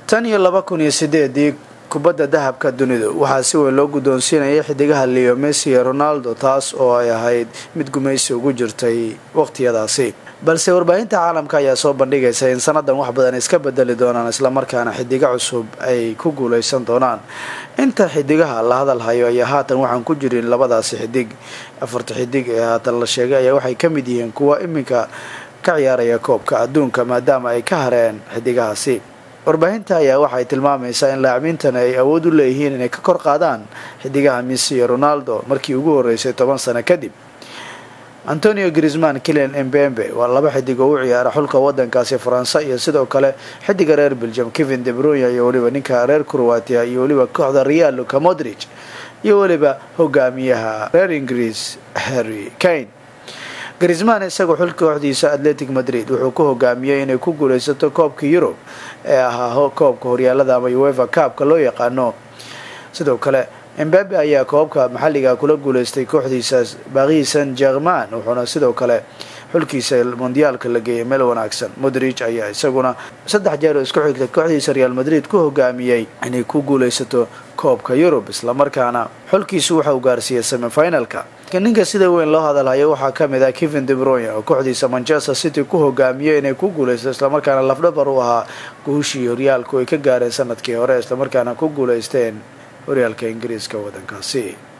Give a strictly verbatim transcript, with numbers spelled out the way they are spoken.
tan iyo laba kun iyo sideed kubadda dahabka dunidu waxaa si weyn loo guddoonsiinayay xidigaha Leo Messi iyo Ronaldo, taas oo ay ahayd mid gumaysi ugu jirtay waqtiyadaasi. balse warbaahinta caalamka ayaa soo bandhigaysa in sanadan wax badan iska bedeli doonaan, isla markaana xidiga cusub ay ku guuleysan doonaan. inta xidigaha la hadal hayo ayaa haatan waxaan ku jirin labadaasi xidig. afarta xidig ee haatan la sheegay ayaa waxay ka mid yihiin kuwa iminka ka ciyaaraya koobka adduunka maadaama ay ka hareen xidigahaasi. warbaahinta ayaa waxay tilmaamaysaa in laacibintan ay awood u leeyihiin inay ka kor qaadaan xidigaha Messi iyo Ronaldo markii ugu horeysay toban sano kadib. Antonio Griezmann, Kylian Mbappe waa laba xidig oo u ciyaara xulka wadankaasi Faransa, iyo sidoo kale xidiga reer Belgium Kevin De Bruyne iyo waliba ninka reer Croatia iyo waliba kooxda Real Luka Modric iyo waliba hogaamiyaha reer Ingiriis Harry Kane. Griezmann isagoo xulka kooxdiisa Athletic Madrid wuxuu ku hogaamiyay inay ku guuleysato koobka Europe ee ahaa koobka horyaalada ama UEFA Cup-ka loo yaqaano. sidoo kale Mbappe ayaa koobka maxalliga kula guuleystay kooxdiisa Paris Saint-Germain, wuxuuna sidoo kale xulkiisa Mondialka la geeyay meel wanaagsan. Modric ayaa isaguna saddex jeer isku xigtay kooxdiisa Real Madrid ku hogaamiyay inay ku guuleysato koobka Europe, isla markaana xulkiisu waxa uu gaarsiiyay semi-finalka. ninka sida weyn loo hadalhayo waxaa ka mid ah Kevin De Bruyne oo kooxdiisa Manchester City ku hogaamiyay inay ku guuleysto, isla markaana lafdhabar u ahaa guushii horyaalku ay ka gaareen sanadkii hore, isla markaana ku guuleysteen horyaalka Ingiriiska wadankaasi.